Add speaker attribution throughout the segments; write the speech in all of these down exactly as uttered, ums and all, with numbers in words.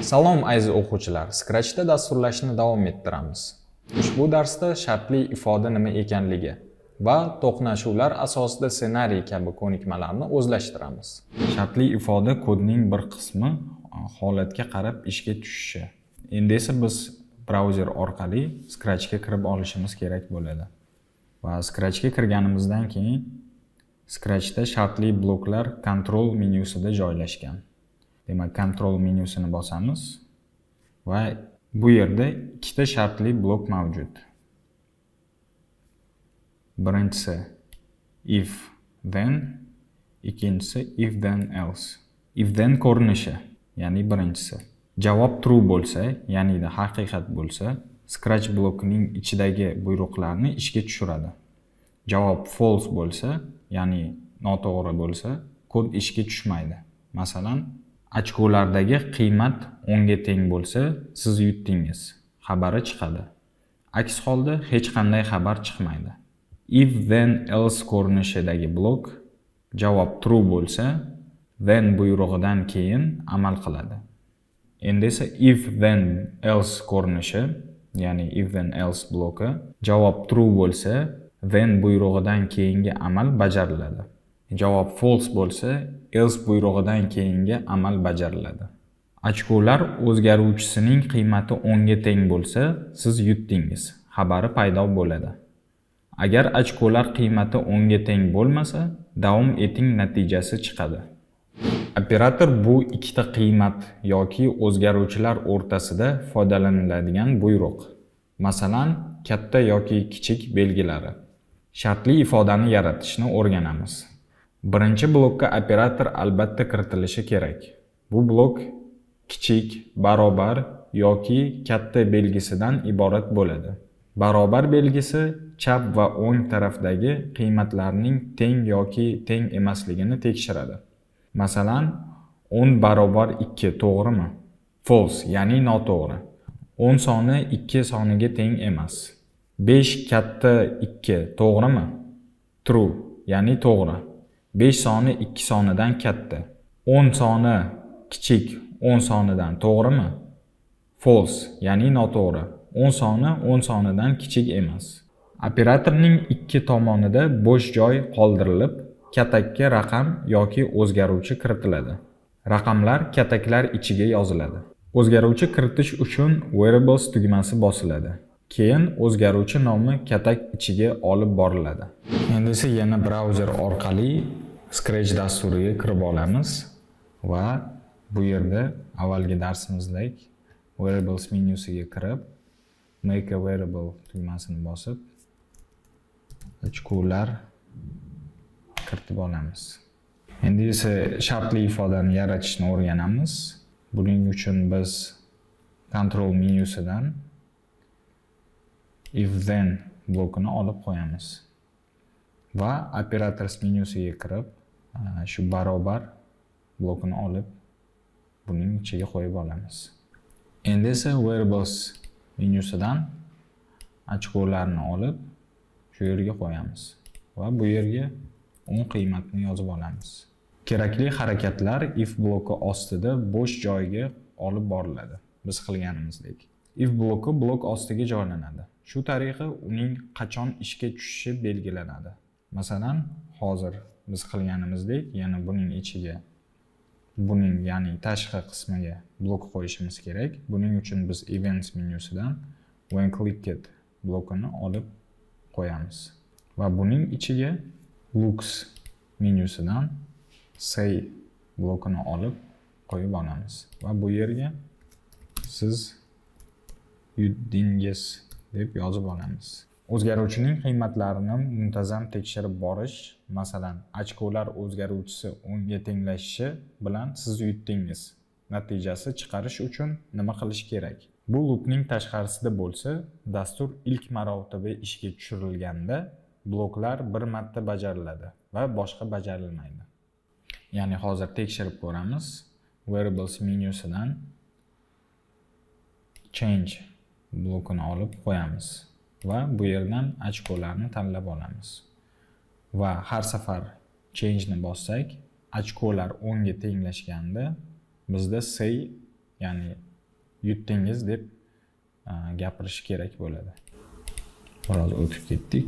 Speaker 1: Salom aziz o'quvchilar, Scratchda dasturlashni davom ettiramiz. Ushbu darsda shartli ifoda nima ekanligi va to'qnashuvlar asosida ssenariy kabi ko'nikmalarni o'zlashtiramiz. Shartli ifoda kodning bir qismi holatga qarab ishga tushishi. Endi esa biz brauzer orqali Scratchga kirib olishimiz kerak bo'ladi. Va Scratchga kirganimizdan keyin Scratchda shartli bloklar kontrol menyusida joylashgan. Demak, kontrol menyusini bosamiz va bu yerda ikkita shartli blok mavjud. Birinchisi if then, ikkinchisi if then else. If then ko'rinishi, ya'ni birinchisi. Javob true bo'lsa, ya'ni da haqiqat bo'lsa, Scratch blokining ichidagi buyruqlarni ishga tushiradi. Javob false bo'lsa, ya'ni noto'g'ri bo'lsa, kod ishga tushmaydi. Masalan, ochkolardagi qiymat o'n ga teng bo'lsa, siz yutdingiz, xabari chiqadi. Aks holda hech qanday xabar chiqmaydi. If then else ko'rinishidagi blok javob true bo'lsa, then buyrug'idan keyin amal qiladi. Endi esa if then else ko'rinishi, ya'ni if then else bloki javob true bo'lsa, then buyrug'idan keyingi amal bajariladi. Javob false bo'lsa, else buyrug'idan keyingi amal bajariladi. Ochkolar o'zgaruvchisining qiymati o'n ga teng bo'lsa, siz yutdingiz, xabari paydo bo'ladi. Agar ochkolar qiymati o'n ga teng bo'lmasa, davom eting natijasi chiqadi. Operator bu ikkita qiymat yoki o'zgaruvchilar o'rtasida foydalaniladigan buyruq. Masalan, katta yoki kichik belgilari. Shartli ifodani yaratishni o'rganamiz. Birinchi blokka operator albatta kiritilishi kerak. Bu blok kichik, barobar yoki katta belgisidan iborat bo'ladi. Barobar belgisi chap va o'ng tarafdagi qiymatlarning teng yoki teng emasligini tekshiradi. Masalan, o'n barobar ikki to'g'rimi? False, ya'ni noto'g'ri. o'n soni ikki soniga teng emas. besh katta ikki to'g'rimi? True, ya'ni to'g'ri. besh soni ikki sonidan katta. o'n soni kichik o'n sonidan to'g'rimi? False, ya'ni noto'g'ri. o'n soni o'n sonidan kichik emas. Operatorning ikki tomonida bo'sh joy qoldirilib, katakka raqam yoki o'zgaruvchi kiritiladi. Raqamlar kataklar ichiga yoziladi. O'zgaruvchi kiritish uchun variables tugmasi bosiladi. Keyin o'zgaruvchi nomi katak ichiga olib boriladi. Endi esa yana brauzer orqali Scratch dasturiga kirib olamiz va bu yerda avvalgi darsimizdek variables menyusiga kirib, make a variable tugmasini bosib, ochkolar kiritib olamiz. Endi esa shartli ifodani yaratishni o'rganamiz. Buning uchun biz kontrol menyusidan if then blokini olib qo'yamiz va operators menyusiga kirib, shu barobar blokini olib buning ichiga qo'yib olamiz. Endi esa variables menyusidan ochkolarni olib shu yerga qo'yamiz va bu yerga o'n qiymatni yozib olamiz. Kerakli harakatlar if bloki ostida bo'sh joyga olib boriladi. Biz qilganimizdek. If bloki blok ostiga joylanadi. Shu tariqa uning qachon ishga tushishi belgilanadi. Masalan, hozir biz qilganimizdek, yana buning ichiga, buning ya'ni tashqi qismiga blok qo'yishimiz kerak. Buning uchun biz events menyusidan when clicked blokini olib qo'yamiz va buning ichiga looks menyusidan say blokini olib qo'yib olamiz va bu yerga siz yutdingiz deb yozib olamiz. O'zgaruvchining qiymatlarini muntazam tekshirib borish, masalan, ochkolar o'zgaruvchisi o'n ga tenglashishi bilan siz yutdingiz natijasi chiqarish uchun nima qilish kerak? Bu loopning tashqarisida bo'lsa, dastur ilk marotaba ishga tushirilganda bloklar bir marta bajariladi va boshqa bajarilmaydi. Ya'ni hozir tekshirib ko'ramiz. Variables menyusidan change blokini olib qo'yamiz va bu yerdan ochkolarni tanlab olamiz. Va har safar change ni bossak, ochkolar o'n ga tenglashganda bizda say, ya'ni yutdingiz deb gapirish kerak bo'ladi. Biroz o'tib ketdik.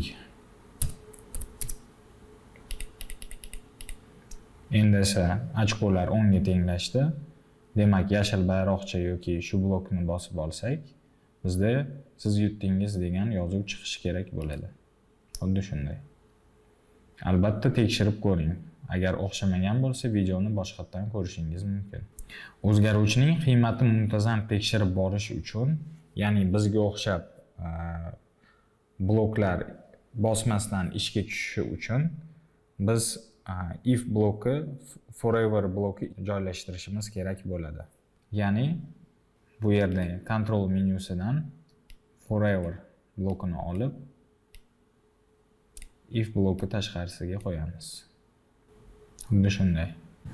Speaker 1: Endi esa ochkolar o'nga tenglashdi. Demak, yashil bayroqcha yoki shu blokni bosib olsak, bizda siz yutdingiz degan yozuv chiqishi kerak bo'ladi. Xuddi shunday. Albatta tekshirib ko'ring. Agar o'xshamagan bo'lsa, videoni boshqatdan ko'rishingiz mumkin. O'zgaruvchining qiymati muntazam tekshirib borish uchun, ya'ni bizga o'xshab bloklar bosmasdan ishga tushishi uchun biz if bloki, forever bloki joylashtirishimiz kerak bo'ladi. Ya'ni bu yerda control menyusidan forever blokini olib if bloki tashqarisiga qo'yamiz. Xuddi shunday.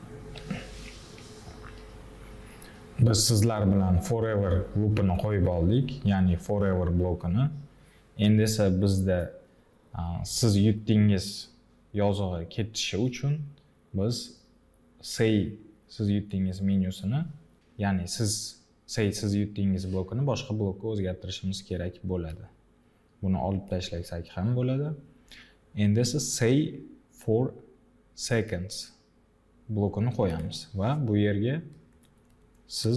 Speaker 1: Biz sizlar bilan forever loopini qo'yib oldik, ya'ni forever blokini. Endi esa bizda siz yutdingiz yozig'i ketishi uchun biz say siz yutdingiz menyusini, ya'ni siz say siz yutdingiz blokini boshqa blokka o'zgartirishimiz kerak bo'ladi. Buni olib tashlasak ham bo'ladi. Endi esa say for seconds blokini qo'yamiz va bu yerga siz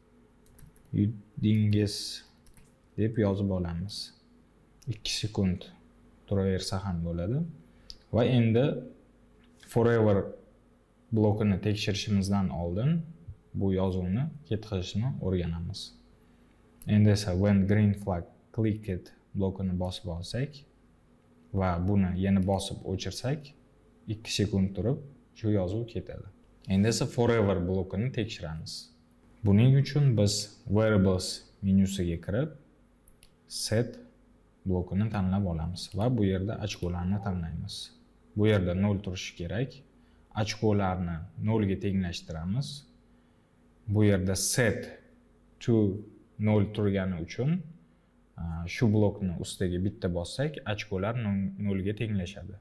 Speaker 1: yutdingiz deb yozib olamiz. ikki sekund turaversa ham bo'ladi. Va endi forever blokini tekshirishimizdan oldin bu yozuvni ketkazishni o'rganamiz. Endi esa when green flag clicked blokini bosib olsak va buni yana bosib o'chirsak, ikki sekund turib shu yozuv ketadi. Endi esa forever blokini tekshiramiz. Buning uchun biz variables menyusiga kirib set blokini tanlab olamiz va bu yerda ochkolarni tanlaymiz. Bu yerda nol turishi kerak. Ochkolarni nol ga tenglashtiramiz. Bu yerda set to nol turgani uchun shu blokni ustiga bitta bossak, ochkolar nol ga tenglashadi.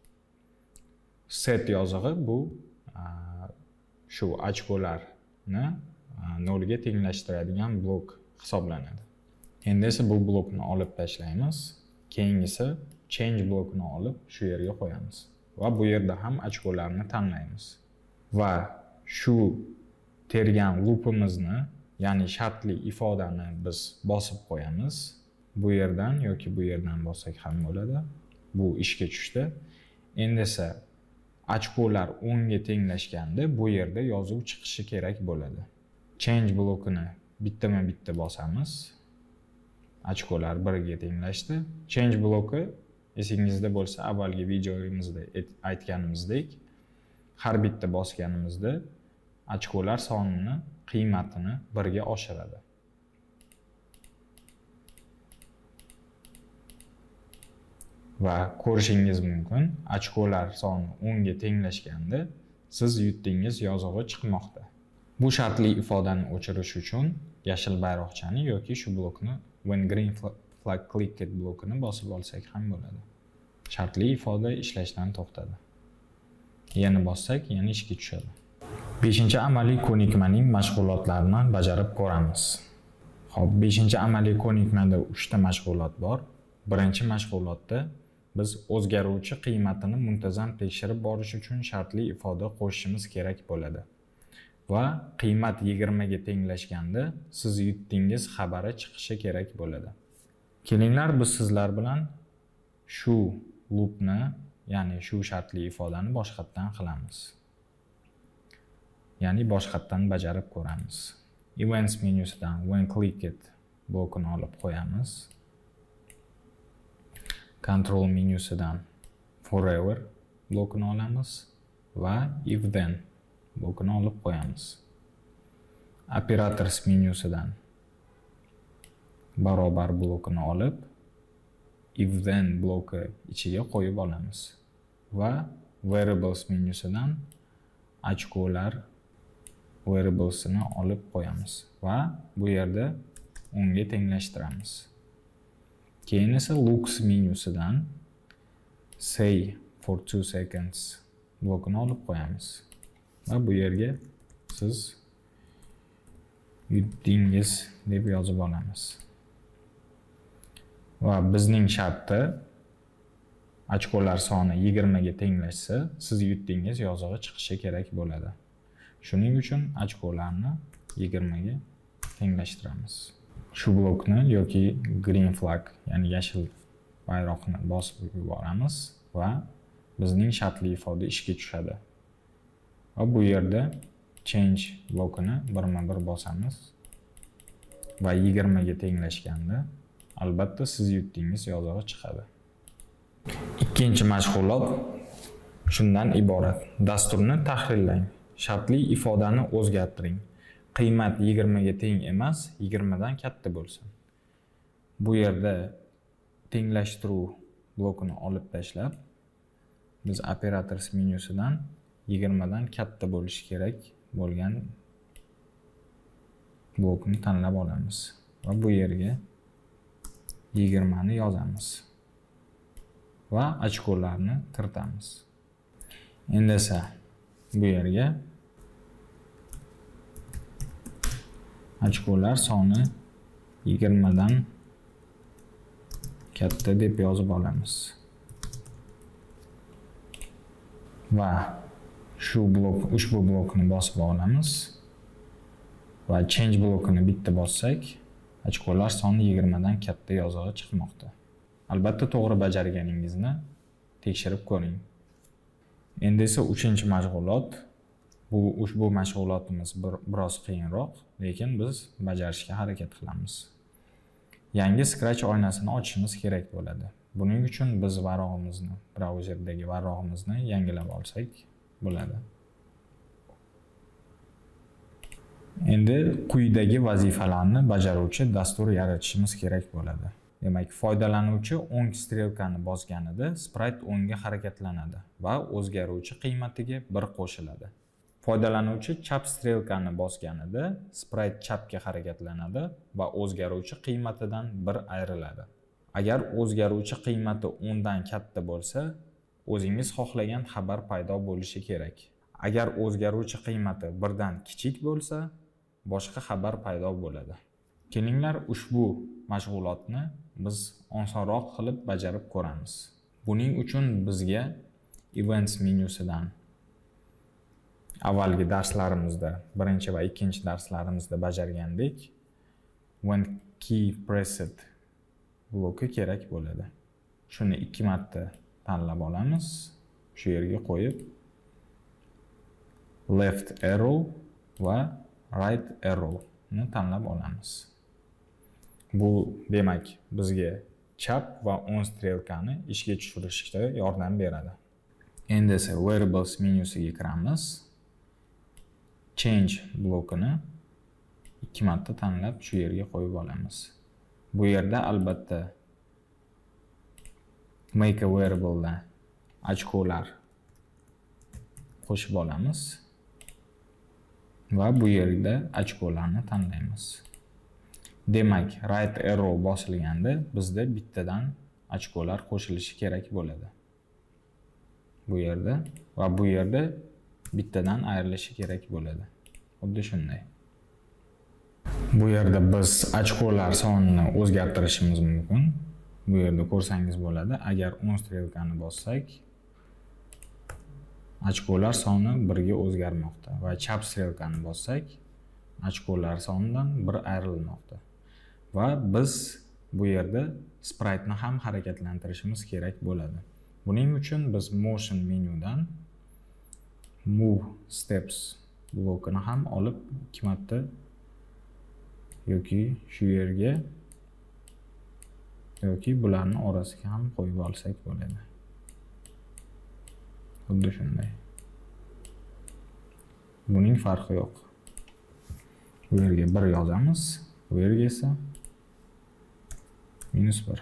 Speaker 1: Set yozig'i bu shu ochkolarni nol ga tenglashtiradigan blok hisoblanadi. Endi esa bu blokni olib tashlaymiz. Keyingisi change blokini olib shu yerga qo'yamiz va bu yerda ham ochkolarni tanlaymiz. Va shu tergan loopimizni, ya'ni shartli ifodani biz bosib qo'yamiz. Bu yerdan yoki bu yerdan bossak ham bo'ladi. Bu ishga tushdi. Endi esa ochkolar o'n ga tenglashganda bu yerda yozuv chiqishi kerak bo'ladi. Change blokini bittama-bitta bosamiz. Ochkolar bir ga tenglashdi. Change bloki esingizda bo'lsa, avvalgi videomizda aytganimizdek, har bitta bosganimizda ochkolar sonini, qiymatini bir ga oshiradi. Va ko'rishingiz mumkin, ochkolar soni o'n ga tenglashganda siz yutdingiz yozig'i chiqmoqda. Bu shartli ifodani o'chirish uchun yashil bayroqchani yoki shu blokni when green flag clicked blokini bosib olsak ham bo'ladi. Shartli ifoda ishlashdan to'xtadi. Yana bossak, yana ishga tushadi. beshinchi amaliy ko'nikmaning mashg'ulotlarini bajarib ko'ramiz. Xo'p, beshinchi amaliy ko'nikmada uchta mashg'ulot bor. Birinchi mashg'ulotda biz o'zgaruvchi qiymatini muntazam tekshirib borish uchun shartli ifoda qo'shishimiz kerak bo'ladi. Va qiymat yigirma ga tenglashganda siz yutdingiz xabari chiqishi kerak bo'ladi. Kelinglar biz sizlar bilan shu loopni, ya'ni shu shartli ifodani boshqatdan qilamiz. Ya'ni boshqatdan bajarib ko'ramiz. Events menyusidan when clicked blokini olib qo'yamiz. Control menyusidan forever blokini olamiz va if then blokini olib qo'yamiz. Operators menyusidan barobar blokini olib if then bloki ichiga qo'yib olamiz va variables menyusidan ochkolar variablesini olib qo'yamiz va bu yerda o'n ga tenglashtiramiz. Keyin esa looks menyusidan say for two seconds blokini olib qo'yamiz va bu yerga siz yutdingiz deb yozib olamiz. Va bizning shartda ochkolar soni yigirma ga tenglashsa, siz yutdingiz yozig'i chiqishi kerak bo'ladi. Shuning uchun ochkolarni yigirma ga tenglashtiramiz. Shu blokni yoki green flag, ya'ni yashil bayroqni bosib yuboramiz va bizning shartli ifoda ishga tushadi. Va bu yerda change blokini birma bir bosamiz va yigirma ga tenglashganda albatta siz yutdingiz yozig'i chiqadi. Ikkinchi mashg'ulot shundan iborat. Dasturni tahrirlang. Shartli ifodani o'zgartiring. Qiymat yigirma ga teng emas, yigirma dan katta bo'lsin. Bu yerda tenglashtiruv blokini olib tashlab, biz operators menyusidan yigirma dan katta bo'lishi kerak bo'lgan blokni tanlab olamiz va bu yerga yigirma ni yozamiz va ochkolarni kiritamiz. Endi esa bu yerga ochkolar soni yigirma dan katta deb yozib olamiz. Va shu blok, ushbu blokni bosib olamiz va change blokini bitta bossak, ochkolar soni yigirma dan katta yozig'i chiqmoqda. Albatta to'g'ri bajarganingizni tekshirib ko'ring. Endi esa uchinchi mashg'ulot. Bu ushbu mashg'ulotimiz bir, biroz qiyinroq, lekin biz bajarishga harakat qilamiz. Yangi Scratch oynasini ochishimiz kerak bo'ladi. Buning uchun biz varog'imizni, brauzerdagi varog'imizni yangilab olsak bo'ladi. Endi quyidagi vazifalarni bajaruvchi dastur yaratishimiz kerak bo'ladi. Demak, foydalanuvchi o'ng strelkani bosganida sprite o'ngga harakatlanadi va o'zgaruvchi qiymatiga bir qo'shiladi. Foydalanuvchi chap strelkani bosganida sprite chapga harakatlanadi va o'zgaruvchi qiymatidan bir ayriladi. Agar o'zgaruvchi qiymati o'n dan katta bo'lsa, o'zingiz xohlagan xabar paydo bo'lishi kerak. Agar o'zgaruvchi qiymati bir dan kichik bo'lsa, boshqa xabar paydo bo'ladi. Kelinglar ushbu mashg'ulotni biz osonroq qilib bajarib ko'ramiz. Buning uchun bizga events menyusidan avvalgi darslarimizda, birinchi va ikkinchi darslarimizda bajargandek, when key pressed bloki kerak bo'ladi. Shuni ikki marta tanlab olamiz. Shu yerga qo'yib left arrow va right arrow ni tanlab olamiz. Bu demak bizga chap va o'ng strelkani ishga tushirishga yordam beradi. Endi esa variables menyusiga kiramiz. Change blokini ikki marta tanlab shu yerga qo'yib olamiz. Bu yerda albatta make a variable dan ochkolar qo'shib olamiz va bu yerda ochkolarni tanlaymiz. Demak, right arrow bosilganda bizda bittadan ochkolar qo'shilishi kerak bo'ladi. Bu yerda va bu yerda bittadan ayrilishi kerak bo'ladi. Xuddi shunday. Bu yerda biz ochkolar sonini o'zgartirishimiz mumkin. Bu yerda ko'rsangiz bo'ladi. Agar o'ng strelkani bossak, ochkolar soni bir ga o'zgarmoqda va chap strelkani bossak, ochkolar sonidan bir ayrilmoqda. Va biz bu yerda sprite ni ham harakatlantirishimiz kerak bo'ladi. Buning uchun biz motion menyudan move steps blokini ham olib ikki marta yoki shu yerga yoki bularning orasiga ham qo'yib olsak bo'ladi. Xuddi shunday. Buning farqi yo'q. Bu yerga bir yozamiz, bu yerga esa minus bir.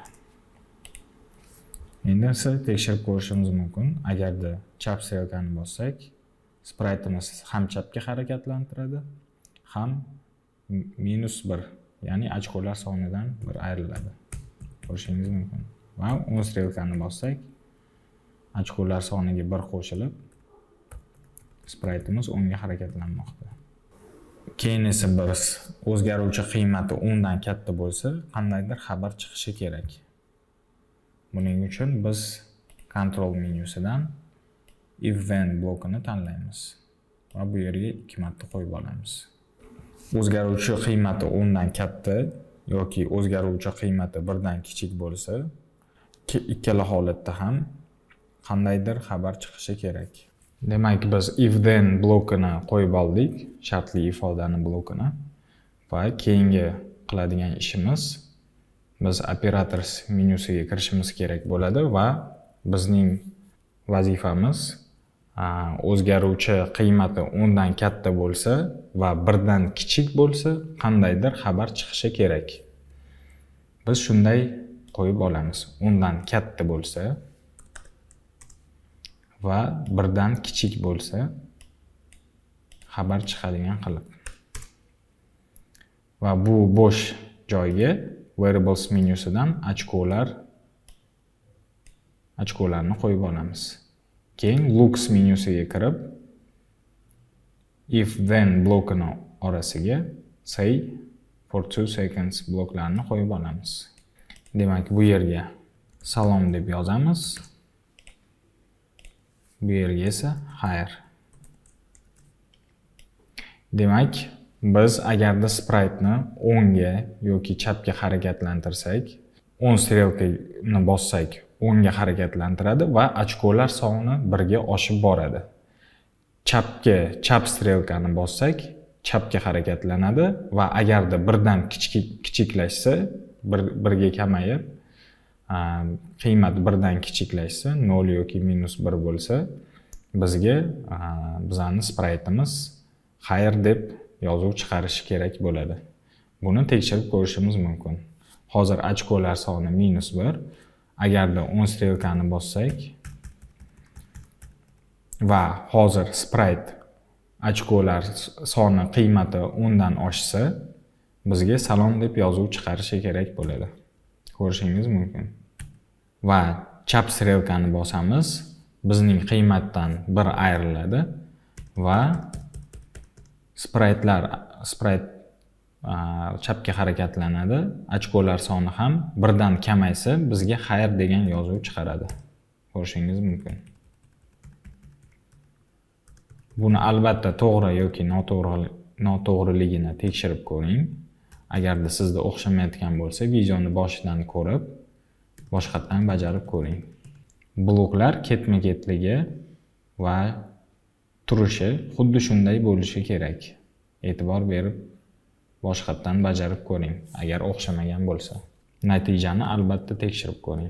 Speaker 1: Endi esa tekshirib ko'rishimiz mumkin. Agarda chap strelkani bossak, spriteimiz ham chapga harakatlantiradi, ham minus bir, ya'ni ochkolar sonidan bir ayriladi. Ko'rishingiz mumkin. Va o'ng strelkani bossak, ochkolar soniga bir qo'shilib, spriteimiz o'ngga harakatlanmoqda. keyin esa biz o'zgaruvchi qiymati o'ndan katta bo'lsa, qandaydir xabar chiqishi kerak. Buning uchun biz control menyusidan if then blokini tanlaymiz va bu yerga ikki marta qo'yib olamiz. O'zgaruvchi qiymati o'ndan katta yoki o'zgaruvchi qiymati birdan kichik bo'lsa, ikkala holatda ham qandaydir xabar chiqishi kerak. Demak, biz if then blokini qo'yib oldik, shartli ifodani blokini va keyingi qiladigan ishimiz biz operators menyusiga kirishimiz kerak bo'ladi va bizning vazifamiz o'zgaruvchi qiymati o'ndan katta bo'lsa va birdan kichik bo'lsa qandaydir xabar chiqishi kerak. Biz shunday qo'yib olamiz. o'ndan katta bo'lsa va birdan kichik bo'lsa xabar chiqadigan qilib. Va bu bo'sh joyga variables menyusidan ochkolar ochkolarni qo'yib olamiz. Keyin looks menyusiga kirib if then blokini orasiga say for two seconds bloklarni qo'yib olamiz. Demak, bu yerga salom deb yozamiz. Bu yerga esa xayr. Demak, biz agarda sprite'ni o'ngga yoki chapga harakatlantirsak, o'ng strelkani bossak, o'ngga harakatlantiradi va ochkolar soni birga oshib boradi. Chapga chap strelkani bossak, chapga harakatlanadi va agarda birdan kichik kichiklashsa, bir, birga kamayib, qiymat birdan kichiklashsa, nol yoki minus bir bo'lsa, bizga bizning sprite'imiz xayr deb yozuv chiqarishi kerak bo'ladi. Buni tekshirib ko'rishimiz mumkin. Hozir ochkolar soni minus bir. Agarda o'ng strelkani bossak va hozir sprite ochkolar soni qiymati o'ndan oshsa, bizga salom deb yozuv chiqarishi kerak bo'ladi. Ko'rishingiz mumkin. Va chap strelkani bosamiz, bizning qiymatdan bir ayriladi va sprite'lar sprite chapga harakatlanadi, ochkolar soni ham birdan kamaysa, bizga xayr degan yozuv chiqaradi. Ko'rishingiz mumkin. Buni albatta to'g'ri yoki noto'g'ri noto'g'riligini tekshirib ko'ring. Agarda sizda o'xshamayotgan bo'lsa, videoni boshidan ko'rib, boshqatdan bajarib ko'ring. Bloklar ketma-ketligi va turishi xuddi shunday bo'lishi kerak. E'tibor berib boshqatdan bajarib ko'ring, agar o'xshamagan bo'lsa. Natijani albatta tekshirib ko'ring.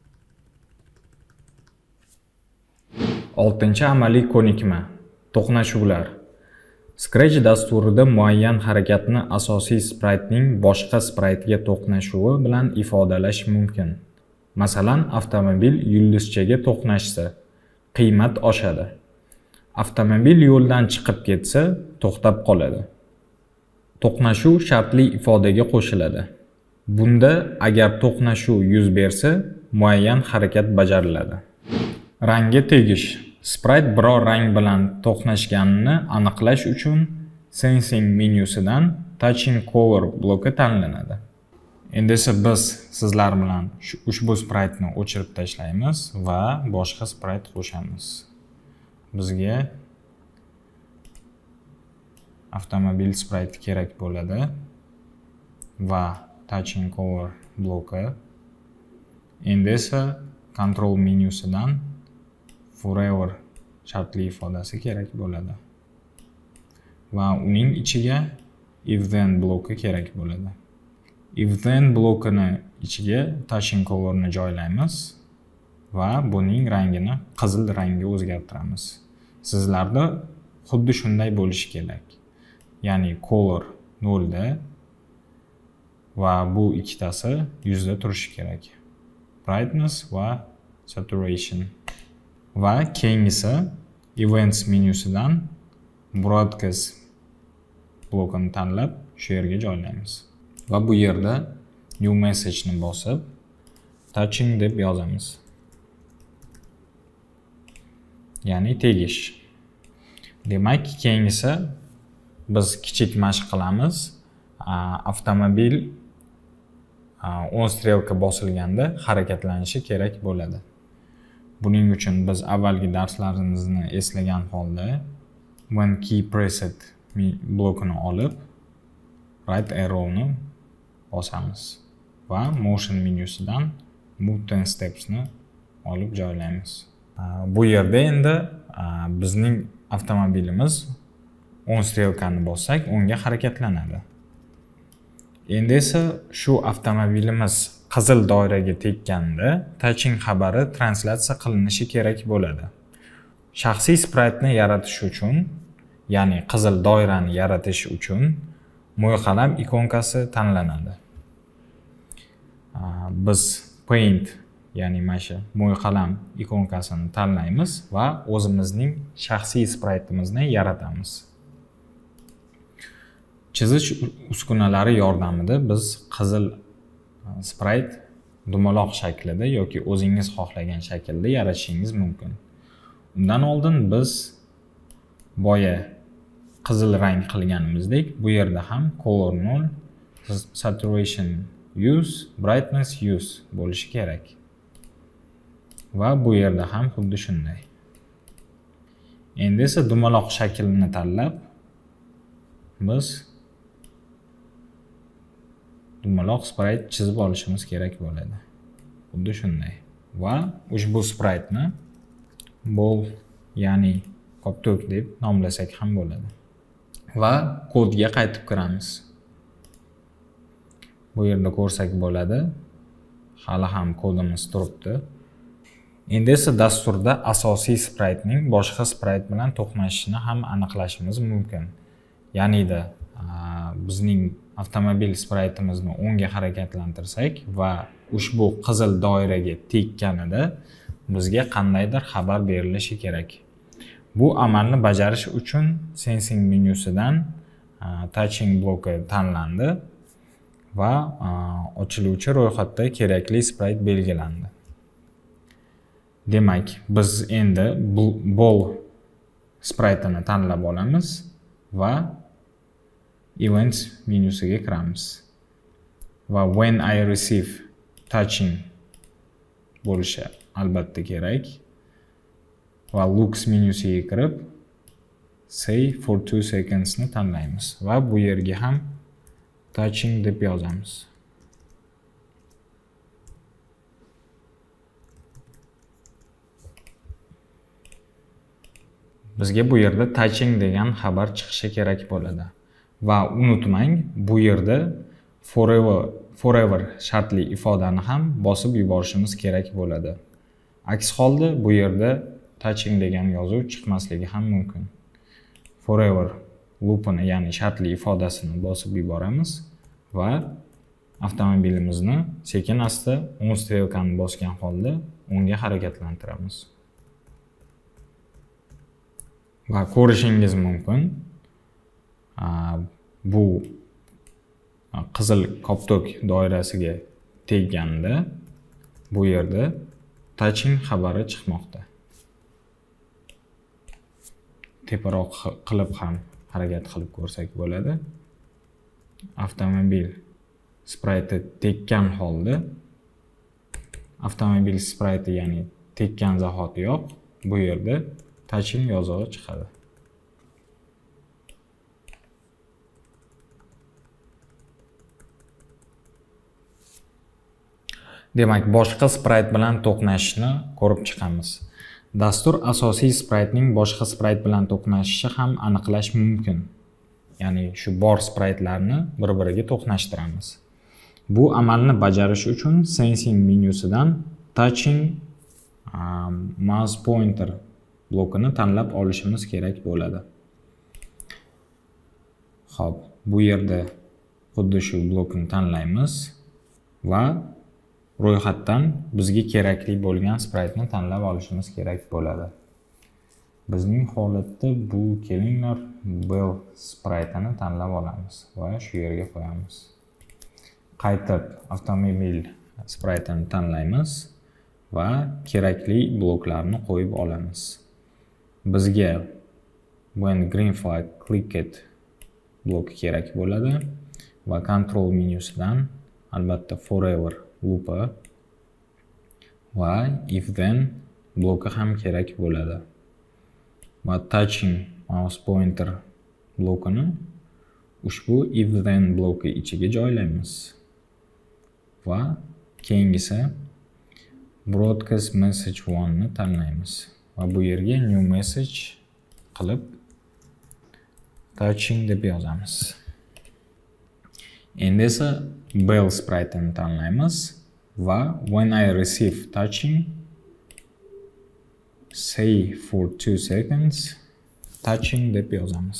Speaker 1: oltinchi amaliy ko'nikma: to'qnashuvlar. Scratch dasturida muayyan harakatni asosiy spritening boshqa spritega to'qnashuvi bilan ifodalash mumkin. Masalan, avtomobil yulduzchaga to'qnashsa, qiymat oshadi. Avtomobil yo'ldan chiqib ketsa, to'xtab qoladi. To'qnashuv shartli ifodaga qo'shiladi. Bunda agar to'qnashuv yuz bersa, muayyan harakat bajariladi. Rangga tegish. Sprite biror rang bilan to'qnashganini aniqlash uchun Sensing menyusidan Touching Color bloki tanlanadi. Endi esa biz sizlar bilan ushbu sprite'ni o'chirib tashlaymiz va boshqa sprite qo'shamiz. Bizga avtomobil sprite kerak bo'ladi va Touching Color bloki. Endi esa Control menyusidan Forever shartli ifodasi kerak bo'ladi. Va uning ichiga if then bloki kerak bo'ladi. If then blokini ichiga Touching Colorni joylaymiz va buning rangini qizil rangga o'zgartiramiz. Sizlarda xuddi shunday bo'lishi kerak. Ya'ni color nolda va bu ikkitasi yuzda turishi kerak. Brightness va saturation. Va keyingisi Events menyusidan Broadcast blokini tanlab shu yerga joylaymiz. Va bu yerda New Message ni bosib Touching deb yozamiz. Ya'ni tegish. Demak, keyingisi biz kichik mashq qilamiz. Avtomobil o'ng strelka bosilganda harakatlanishi kerak bo'ladi. Buning uchun biz avvalgi darslarimizni eslagan holda when key pressed blokini olib right arrow ni bosamiz va motion menyusidan move ten steps ni olib joylaymiz. Bu yerda endi bizning avtomobilimiz o'ng strelkani bossak, o'ngga harakatlanadi. Endi esa shu avtomobilimiz qizil doiraga tekkanda touching xabari translyatsiya qilinishi kerak bo'ladi. Shaxsiy spraytni yaratish uchun, ya'ni qizil doirani yaratish uchun mo'y qalam ikonkasi tanlanadi. Biz paint, ya'ni mana shu mo'y qalam ikonkasini tanlaymiz va o'zimizning shaxsiy spraytimizni yaratamiz. Chizish uskunalari yordamida biz qizil sprayt dumaloq shaklida yoki o'zingiz xohlagan shaklda yaratishingiz mumkin. Undan oldin biz boya qizil rang qilganimizdek, bu yerda ham color nol, saturation use, brightness use bo'lishi kerak. Va bu yerda ham xuddi shunday. Endi esa dumaloq shaklni tanlab biz dumaloq sprayt chizib olishimiz kerak bo'ladi. Xuddi shunday. Va ushbu spraytni bol, ya'ni koptok deb nomlasak ham bo'ladi. Va kodga qaytib kiramiz. Bu yerda ko'rsak bo'ladi. Hali ham kodimiz turibdi. Endi esa dasturda asosiy spraytning boshqa sprayt bilan to'qnashishini ham aniqlashimiz mumkin. Ya'ni-da bizning avtomobil spraytimizni o'ngga harakatlantirsak va ushbu qizil doiraga tekkanida bizga qandaydir xabar berilishi kerak. Bu amalni bajarish uchun sensing menyusidan touching bloki tanlandi va ochiluvchi ro'yxatda kerakli sprayt belgilandi. Demak, biz endi bol spraytini tanlab olamiz va events menyusiga kiramiz. Va when I receive touching bo'lishi albatta kerak. Va looks menyusiga kirib say for two seconds ni tanlaymiz va bu yerga ham touching deb yozamiz. Bizga bu yerda touching degan xabar chiqishi kerak bo'ladi. Va unutmang, bu yerda forever forever shartli ifodani ham bosib yuborishimiz kerak bo'ladi. Aks holda bu yerda touching degan yozuv chiqmasligi ham mumkin. Forever loopini, ya'ni shartli ifodasini bosib yuboramiz va avtomobilimizni sekin asta o'ng strelkani bosgan holda o'ngga harakatlantiramiz. Va ko'rishingiz mumkin, bu qizil koptok doirasiga tegganda bu yerda touching xabari chiqmoqda. Teparoq qilib ham harakat qilib ko'rsak bo'ladi. Avtomobil sprayti tekkan holda, avtomobil sprayti, ya'ni tekkan zahotiyoq bu yerda touching yozug'i chiqadi. Demak, boshqa sprayt bilan to'qnashishni ko'rib chiqamiz. Dastur asosiy spraytning boshqa sprayt bilan to'qnashishi ham aniqlash mumkin. Ya'ni shu bor spraytlarni bir-biriga to'qnashtiramiz. Bu amalni bajarish uchun sensing menyusidan touching um, mouse pointer blokini tanlab olishimiz kerak bo'ladi. Xo'p, bu yerda xuddi shu blokni tanlaymiz va ro'yxatdan bizga kerakli bo'lgan spraytni tanlab olishimiz kerak bo'ladi. Bizning holatda bu kelinglar bell spraytini tanlab olamiz va shu yerga qo'yamiz. Qaytib avtomobil spraytini tanlaymiz va kerakli bloklarni qo'yib olamiz. Bizga when green flag clicked bloki kerak bo'ladi va control menyusidan albatta forever loop'i va if then bloki ham kerak bo'ladi. Va touching mouse pointer blokini ushbu if then bloki ichiga joylaymiz. Va keyingisi broadcast message one ni tanlaymiz va bu yerga new message qilib touching deb yozamiz. Endi esa bell sprite ni tanlaymiz va when I receive touching say for two seconds touching deb yozamiz.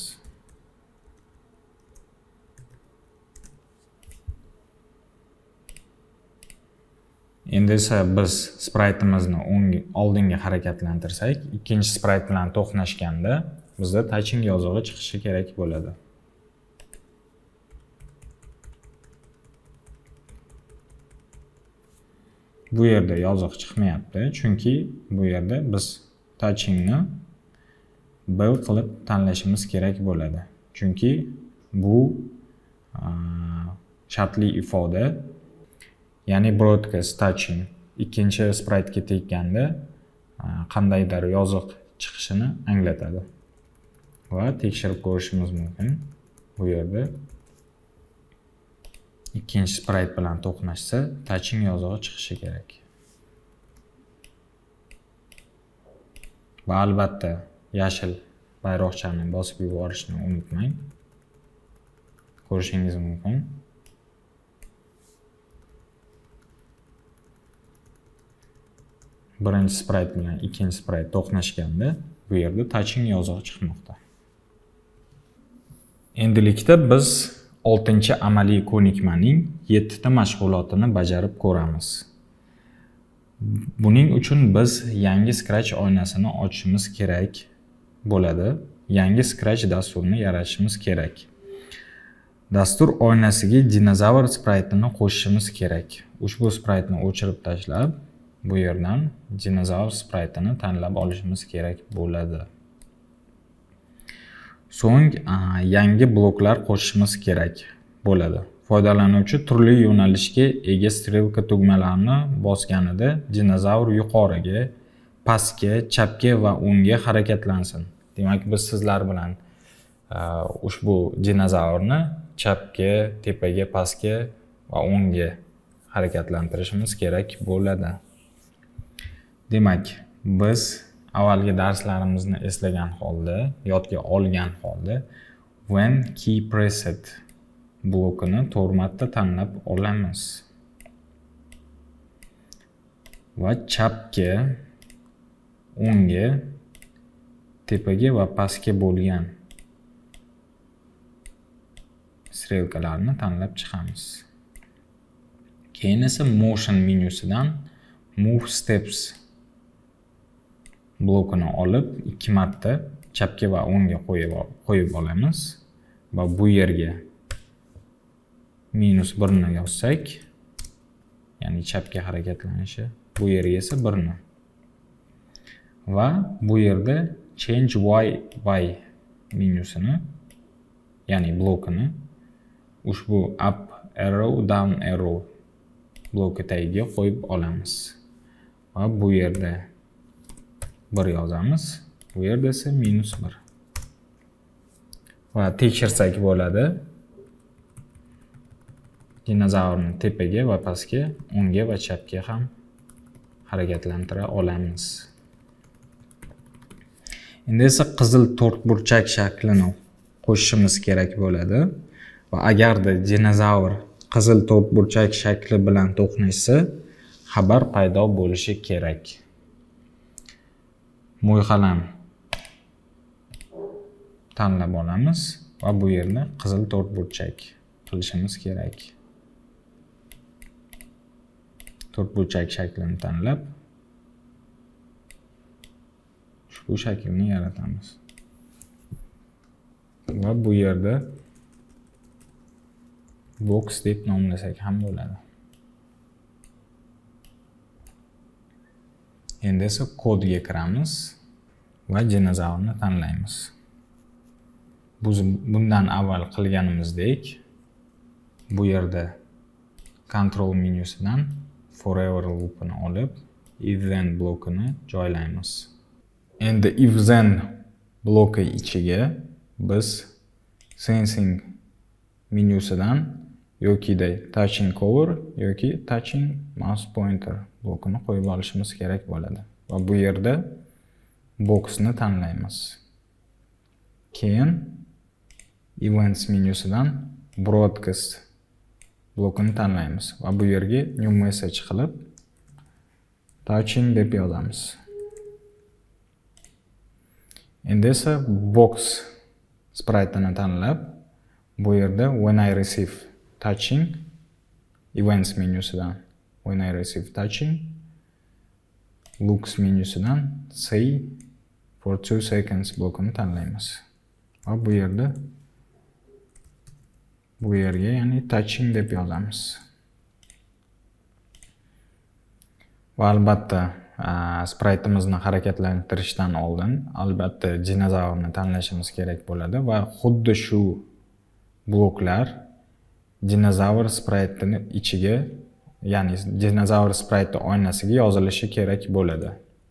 Speaker 1: Endi esa biz sprite'imizni oldinga harakatlantirsak, ikkinchi sprite bilan to'qnashganda bizda touching yozig'i chiqishi kerak bo'ladi. Bu yerda yoziq chiqmayapti, chunki bu yerda biz touchingni bell qilib tanlashimiz kerak bo'ladi. Chunki bu shartli ifoda, ya'ni broadcast touching ikkinchi sprite'ga tegganda qandaydir yoziq chiqishini anglatadi. Va tekshirib ko'rishimiz mumkin. Bu yerda ikkinchi sprite bilan to'qnashsa, touching yozig'i chiqishi kerak. Va albatta yashil bayroqchani bosib yuborishni unutmang. Ko'rishingiz mumkin. Birinchi sprite bilan ikkinchi sprite to'qnashganda bu yerda touching yozig'i chiqmoqda. Endilikda biz oltinchi amaliy ko'nikmaning yettita mashg'ulotini bajarib ko'ramiz. Buning uchun biz yangi Scratch oynasini ochishimiz kerak bo'ladi. Yangi Scratch dasturini yaratishimiz kerak. Dastur oynasiga dinozavr sprite'ini qo'shishimiz kerak. Ushbu sprite'ni o'chirib tashlab, bu yerdan dinozavr sprite'ini tanlab olishimiz kerak bo'ladi. So'ng yangi bloklar qo'shishimiz kerak bo'ladi. Foydalanuvchi turli yo'nalishga ega strelka tugmalarini bosganida dinozavr yuqoriga, pastga, chapga va o'ngga harakatlansin. Demak, biz sizlar bilan ushbu dinozavrni chapga, tepaga, pastga va o'ngga harakatlantirishimiz kerak bo'ladi. Demak, biz avvalgi darslarimizni eslagan holda, yodga olgan holda when key preset blokini to'rt marta tanlab olamiz. Va chapga, o'ngga, tepaga va pastga bo'lgan strelkalarni tanlab chiqamiz. Keyin esa motion menyusidan move steps blokini olib ikki marta chapga va o'ngga qo'yib qo'yib olamiz va bu yerga minus bir ni yozsak, ya'ni chapga harakatlanishi, bu yerga esa bir ni. Va bu yerda change y by menyusini, ya'ni blokini ushbu up arrow, down arrow bloki tagiga qo'yib olamiz. Va bu yerda bir yozamiz, bu yerda esa minus bir. Va tekshirsak bo'ladi. Dinozavrni tepaga va pastga, o'ngga va chapga ham harakatlantira olamiz. Endi esa qizil to'rtburchak shaklini qo'shishimiz kerak bo'ladi. Va agarda dinozavr qizil to'rtburchak shakli bilan to'qnashsa, xabar paydo bo'lishi kerak. Mo'yqalam tanlab olamiz va bu yerni qizil to'rtburchak qilishimiz kerak. To'rtburchak shaklini tanlab ushbu shaklni yaratamiz. Va bu yerda box deb nomlasak ham bo'ladi. Endi esa kodga kiramiz va dinozavrni tanlaymiz. biz bundan avval qilganimizdek bu yerda control menyusidan forever loop'ini olib if then blokini joylaymiz. Endi if then bloki ichiga biz sensing menyusidan yoki de touching cover yoki touching mouse pointer blokini qo'yib olishimiz kerak bo'ladi. Va bu yerda boxni tanlaymiz. Keyin events menyusidan broadcast blokini tanlaymiz va bu yerga new message qilib touching deb yozamiz. Endi esa box sprite'ini tanlab bu yerda when I receive touching events menyusidan when I receive touching looks menyusidan say for two seconds blokini tanlaymiz. Va bu yerda bu yerga ya'ni touching deb yozamiz. Va albatta sprite'imizni harakatlantirishdan oldin albatta dinozavrni tanlashimiz kerak bo'ladi va xuddi shu bloklar dinozavr sprite'ini ichiga, ya'ni dinozavr sprite oynasiga yozilishi kerak bo'ladi.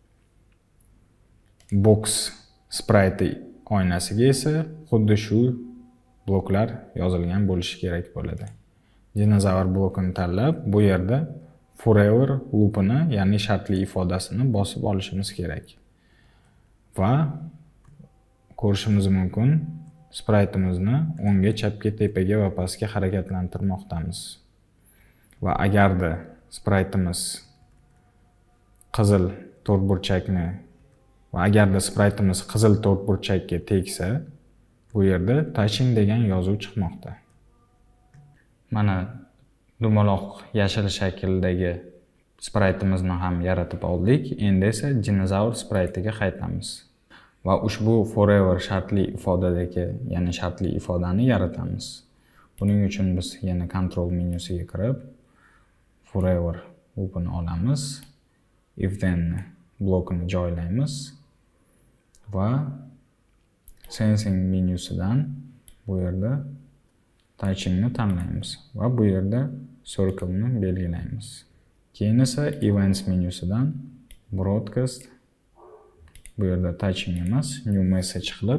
Speaker 1: Box sprite oynasiga esa xuddi shu bloklar yozilgan bo'lishi kerak bo'ladi. Dinozavr blokini tanlab bu yerda forever loop'ini, ya'ni shartli ifodasini bosib olishimiz kerak. Va ko'rishimiz mumkin sprite'imizni o'ngga, chapga, tepaga va pastga harakatlantirmoqdamiz. Va agarda sprite'imiz qizil to'rtburchakni va agarda sprite'imiz qizil to'rtburchakka tegsa, bu yerda touching degan yozuv chiqmoqda. Mana dumaloq yashil shakldagi sprite'imizni ham yaratib oldik. Endi esa dinozavr sprite'iga qaytamiz va ushbu forever shartli ifodadagi, ya'ni shartli ifodani yaratamiz. Buning uchun biz yana control menyusiga kirib forever loop'ini olamiz. If then blokini joylaymiz va sensing menyusidan bu yerda touchingni tanlaymiz va bu yerda circle'ni belgilaymiz. Keyin esa events menyusidan broadcast bu yerda touching emas, new message qilib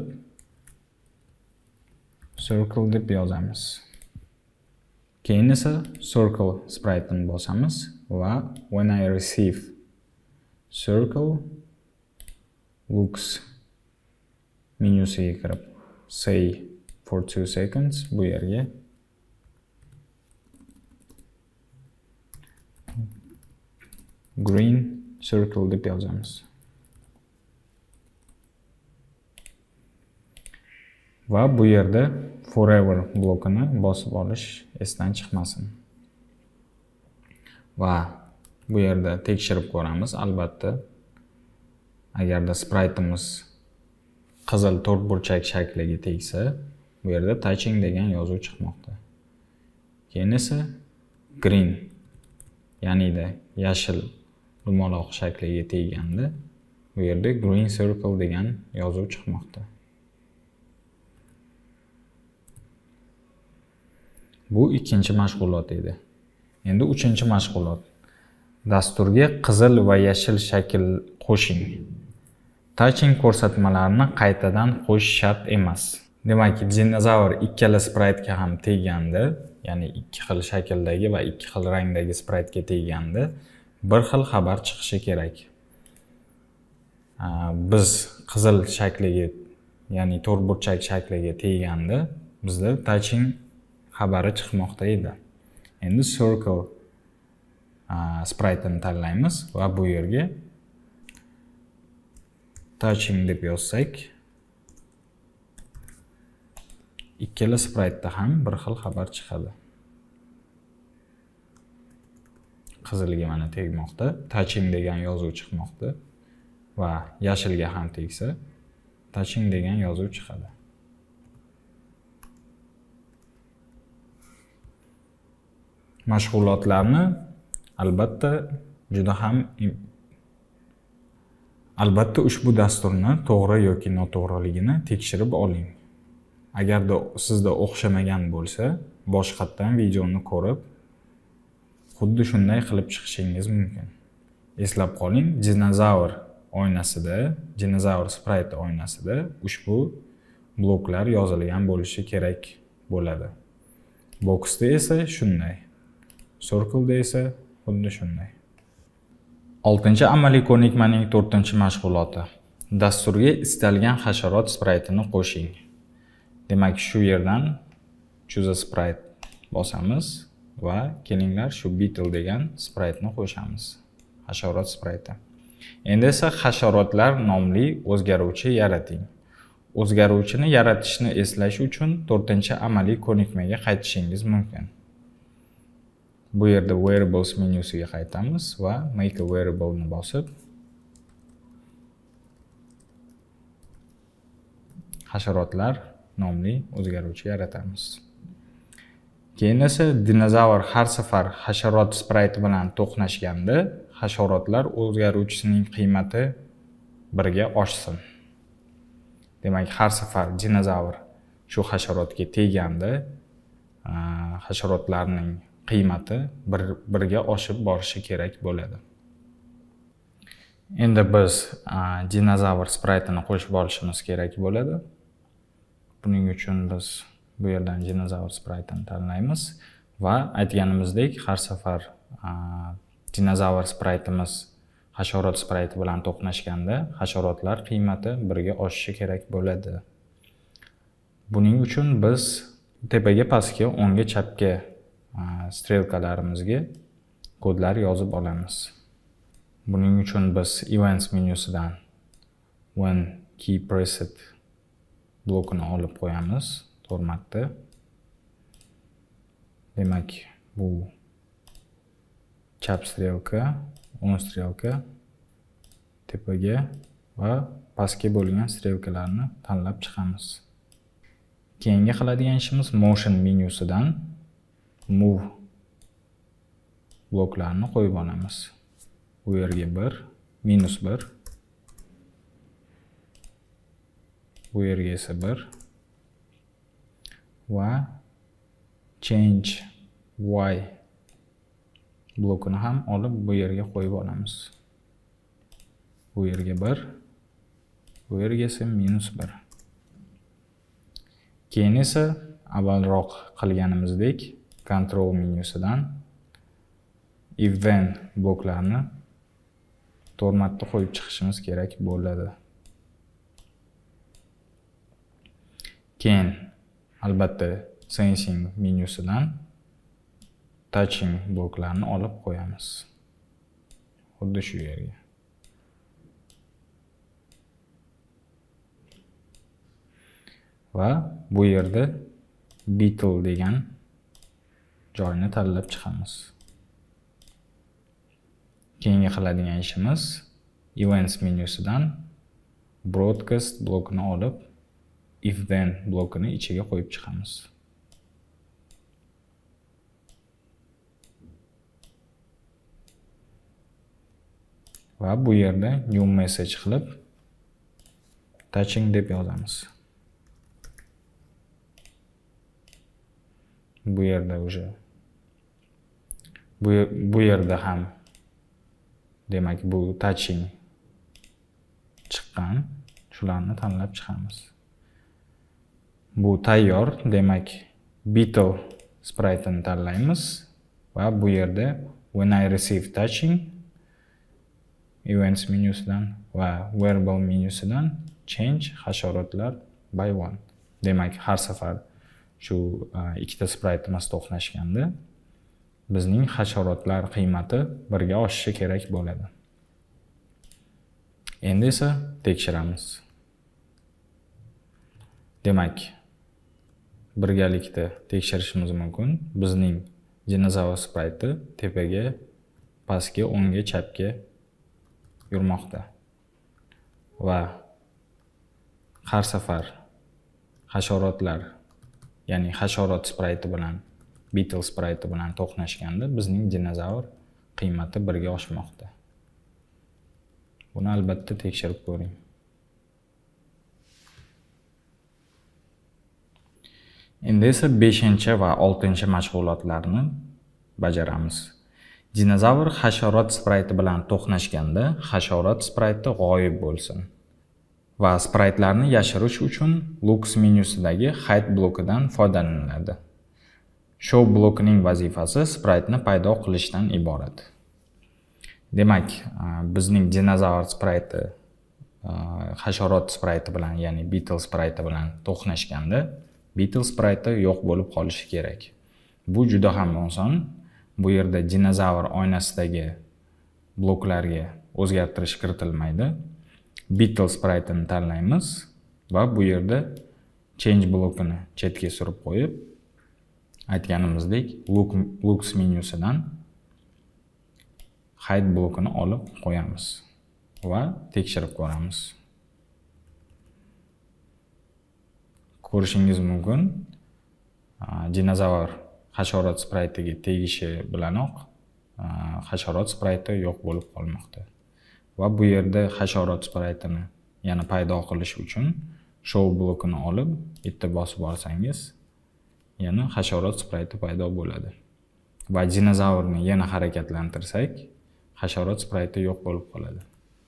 Speaker 1: circle deb yozamiz. Keyin esa circle sprite'ini bosamiz va when I receive circle looks menyusiga kirib say for two seconds bu yerga green circle deb yozamiz. Va bu yerda forever blokini bosib olish esdan chiqmasin. Va bu yerda tekshirib ko'ramiz. Albatta, agarda sprite'imiz qizil to'rtburchak shakliga tegsa, bu yerda touching degan yozuv chiqmoqda. Keyin esa green, ya'ni da yashil dumaloq shakliga tegganda, bu yerda green circle degan yozuv chiqmoqda. Bu ikkinchi mashg'ulot edi. Endi uchinchi mashg'ulot. Dasturga qizil va yashil shakl qo'shing. Touching ko'rsatmalarini qaytadan qo'shish shart emas. Demak, dinozavr ikkala sprite'ga ham tegganda, ya'ni ikki xil shakldagi va ikki xil rangdagi sprite'ga tegganda bir xil xabar chiqishi kerak. Biz qizil shakliga, ya'ni to'rtburchak shakliga tegganda bizda touching xabari chiqmoqda edi. Endi circle sprite'ini tanlaymiz va bu yerga touching deb yozsak, ikkala sprite'da ham bir xil xabar chiqadi. Qizilga mana tegmoqda, touching degan yozuv chiqmoqda va yashilga ham tegsa, touching degan yozuv chiqadi. Mashg'ulotlarni albatta juda ham albatta ushbu dasturni to'g'ri yoki noto'g'riligini tekshirib oling. agarda sizda o'xshamagan bo'lsa, boshqatdan videoni ko'rib, xuddi shunday qilib chiqishingiz mumkin. Eslab qoling, dinozavr oynasida, dinozavr sprite oynasida ushbu bloklar yozilgan bo'lishi kerak bo'ladi. Boxda esa shunday. Circle'da esa xuddi shunday. oltinchi amaliy ko'nikmaning to'rtinchi mashg'uloti. Dasturga istalgan hasharot sprite'ini qo'shing. Demak, shu yerdan choose a sprite bosamiz va kelinglar shu beetle degan sprite'ni qo'shamiz. Hasharot sprite. Endi esa hasharotlar nomli o'zgaruvchi yarating. O'zgaruvchini yaratishni eslash uchun to'rtinchi amaliy ko'nikmaga qaytishingiz mumkin. Bu yerda variables menyusiga qaytamiz va make a variable ni bosib hasharotlar nomli o'zgaruvchi yaratamiz. Keyin esa dinozavr har safar hasharot sprite bilan to'qnashganda hasharotlar o'zgaruvchisining qiymati birga oshsin. Demak, har safar dinozavr shu hasharotga teganda hasharotlarning qiymati bir, birga oshib borishi kerak bo'ladi. Endi biz dinozavr sprite'ini qo'shib olishimiz kerak bo'ladi. Buning uchun biz bu yerdan dinozavr sprite'ini tanlaymiz va aytganimizdek, har safar dinozavr sprite'imiz hasharot sprite bilan to'qnashganda hasharotlar qiymati birga oshishi kerak bo'ladi. Buning uchun biz tepaga, pastga, o'ngga, chapga strelkalarimizga kodlar yozib olamiz. Buning uchun biz events menyusidan when key preset blokini olib qo'yamiz formatda. Demak, bu chap strelka, o'ng strelka, tepaga va pastga bo'lgan strelkalarni tanlab chiqamiz. Keyingi qiladigan ishimiz motion menyusidan move bloklarni qo'yib olamiz. Bu yerga bir, minus bir. Bu yerga esa bir. Va change y blokini ham olib bu yerga qo'yib olamiz. Bu yerga bir. Bu yerga esa minus bir. Keyin esa avvalroq qilganimizdek control menyusidan if then bloklarni formatda qo'yib chiqishimiz kerak bo'ladi. Keyin albatta sensing menyusidan touching bloklarni olib qo'yamiz. Xuddi shu yerga. Va bu yerda beetle degan joyni tanlab chiqamiz. Keyingi qiladigan ishimiz events menyusidan broadcast blokini olib if then blokini ichiga qo'yib chiqamiz. Va bu yerda new message qilib touching deb yozamiz. Bu yerda o'sha bu, bu yerda ham demak bu touching chiqqan, shularni tanlab chiqamiz. Bu tayyor, demak beetle sprite'ini tanlaymiz va bu yerda when I receive touching events menyusidan va variable menyusidan change hasharotlar by one. Demak, har safar shu ikkita sprite'imiz to'qnashganda bizning hasharotlar qiymati birga oshishi kerak bo'ladi. Endi esa tekshiramiz. Demak, birgalikda tekshirishimiz mumkin. Bizning dinozavr sprite'i tepaga, pastga, o'ngga, chapga yurmoqda. Va har safar hasharotlar, ya'ni hasharot sprite bilan beetle sprite bilan to'qnashganda bizning dinozavr qiymati birga oshmoqda. Buni albatta tekshirib ko'ring. Endi esa beshinchi va oltinchi mashg'ulotlarni bajaramiz. Dinozavr hasharot sprayti bilan to'qnashganda hasharot sprayti g'oyib bo'lsin. Va spraytlarni yashirish uchun Lux menyusidagi Hide blokidan foydalaniladi. Show blokining vazifasi spraytni paydo qilishdan iborat. Demak, bizning dinozavr sprayti hasharot sprayti bilan, ya'ni Beetle sprayti bilan to'qnashganda Beetle sprayti yo'q bo'lib qolishi kerak. Bu juda ham oson. Bu yerda dinozavr oynasidagi bloklarga o'zgartirish kiritilmaydi. Beetle spraytini tanlaymiz va bu yerda change blokini chetga surib qo'yib, aytganimizdek Lux menyusidan Hide blokini olib qo'yamiz va tekshirib ko'ramiz. Ko'rishingiz mumkin, dinozavr hasharot spraytiga tegishi bilanoq hasharot sprayti yo'q bo'lib qolmoqda. Va bu yerda hasharot spraytini yana paydo qilish uchun show blokini olib bitta bosib olsangiz, yana hasharot sprayti paydo bo'ladi. Va dinozavrni yana harakatlantirsak, hasharot sprayti yo'q bo'lib qoladi.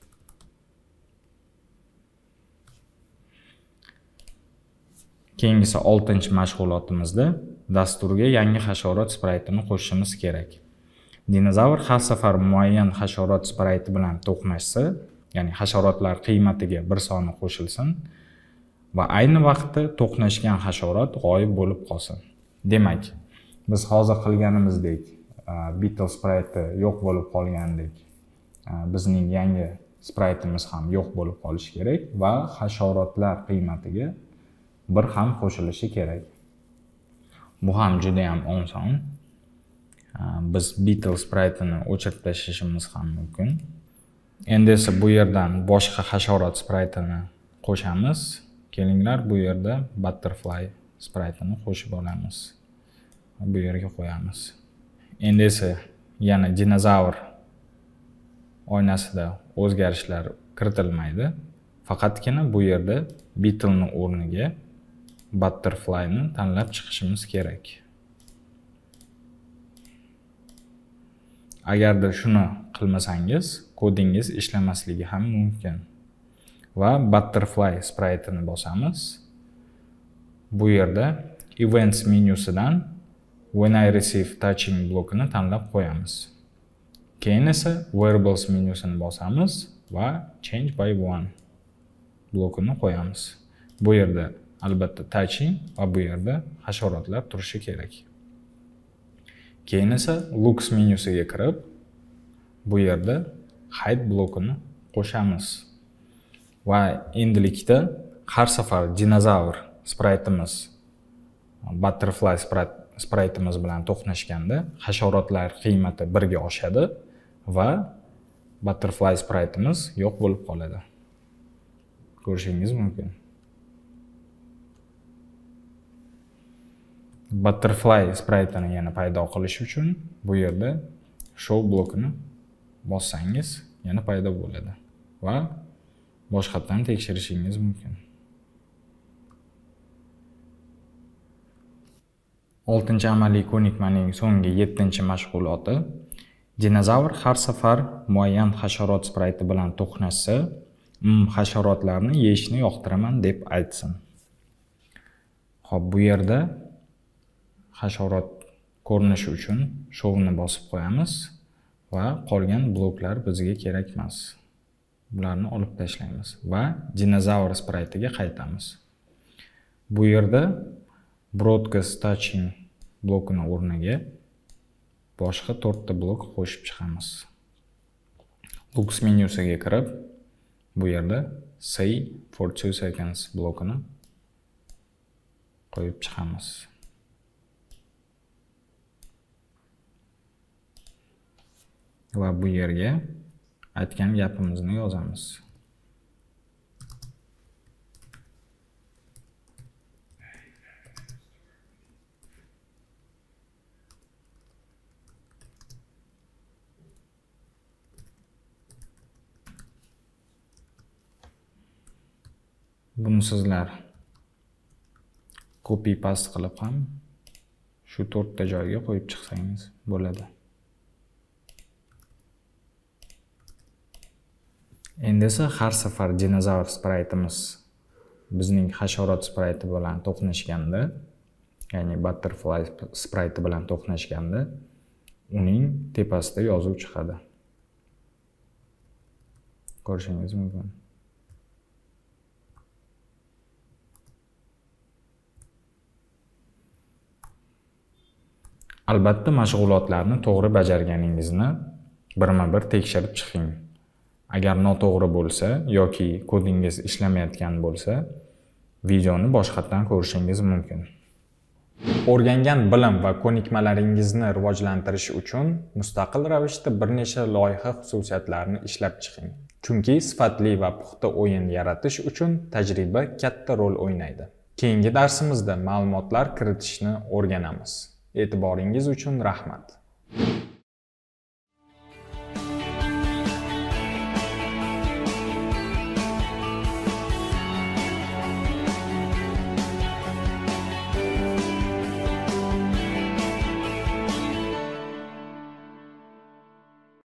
Speaker 1: Keyingisi oltinchi mashg'ulotimizda dasturga yangi hasharot spraytini qo'shishimiz kerak. Dinozavr har safar muayyan hasharot sprayti bilan to'qnashsa, ya'ni hasharotlar qiymatiga bir soni qo'shilsin va ayni vaqtda to'qnashgan hasharot g'oyib bo'lib qolsin. Demak, biz hozir qilganimizdek Beetle sprayti yo'q bo'lib qolgandek, bizning yangi spraytimiz ham yo'q bo'lib qolishi kerak va hasharotlar qiymatiga bir ham qo'shilishi kerak. Bu ham juda ham oson. Biz Beetle spraytini o'chirib tashlashimiz ham mumkin. Endi esa bu yerdan boshqa hasharot spraytini qo'shamiz. Kelinglar, bu yerda Butterfly spraytini qo'shib olamiz. Bu yerga qo'yamiz. Endi esa yana dinozavr oynasida o'zgarishlar kiritilmaydi. Faqatgina bu yerda Beetle'ni o'rniga Butterfly'ni tanlab chiqishimiz kerak. Agarda shuni qilmasangiz, kodingiz ishlamasligi ham mumkin. Va Butterfly spraytini bosamiz. Bu yerda Events menyusidan When I receive touching blokini tanlab qo'yamiz. Keyin esa Variables menyusini bosamiz va Change by one blokini qo'yamiz. Bu yerda albatta touching va bu yerda hasharotlar turishi kerak. Keyin esa Lux menyusiga kirib, bu yerda Hide blokini qo'shamiz. Va endilikda har safar dinozavr spraytimiz Butterfly spraytimiz bilan to'qnashganda hasharotlar qiymati birga oshadi va Butterfly spraytimiz yo'q bo'lib qoladi. Ko'rishingiz mumkin. Butterfly spraytini yana paydo qilish uchun bu yerda show blokini bossangiz yana paydo bo'ladi va boshqatdan tekshirishingiz mumkin. oltinchi amaliy ko'nikmaning so'nggi yettinchi mashg'uloti. Dinozavr har safar muayyan hasharot sprayti bilan to'qnashsa, mm, hasharotlarni yeyishni yoqtiraman deb aytsin. Xo'p, bu yerda hasharot ko'rinishi uchun showni bosib qo'yamiz va qolgan bloklar bizga kerak emas. Bularni olib tashlaymiz va dinozavr spraytiga qaytamiz. Bu yerda Broadcast Touching blokini o'rniga boshqa to'rtta blok qo'shib chiqamiz. Lux menyusiga kirib, bu yerda Say for two seconds blokini qo'yib chiqamiz. Va bu yerga aytgan gapimizni yozamiz. Buni sizlar copy paste qilib ham shu to'rtta joyga qo'yib chiqsangiz bo'ladi. Endi esa har safar dinozavr spraytimiz bizning hasharot sprayti bilan to'qnashganda, ya'ni butterfly sprayti bilan to'qnashganda, uning tepasida yozuv chiqadi. Ko'rishingiz mumkin. Albatta, mashg'ulotlarni to'g'ri bajarganingizni birma-bir tekshirib chiqing. Agar noto'g'ri bo'lsa yoki kodingiz ishlamayotgan bo'lsa, videoni boshqatdan ko'rishingiz mumkin. O'rgangan bilim va ko'nikmalaringizni rivojlantirish uchun mustaqil ravishda bir necha loyiha xususiyatlarini ishlab chiqing. Chunki sifatli va puxta o'yin yaratish uchun tajriba katta rol o'ynaydi. Keyingi darsimizda ma'lumotlar kiritishni o'rganamiz. E'tiboringiz uchun rahmat.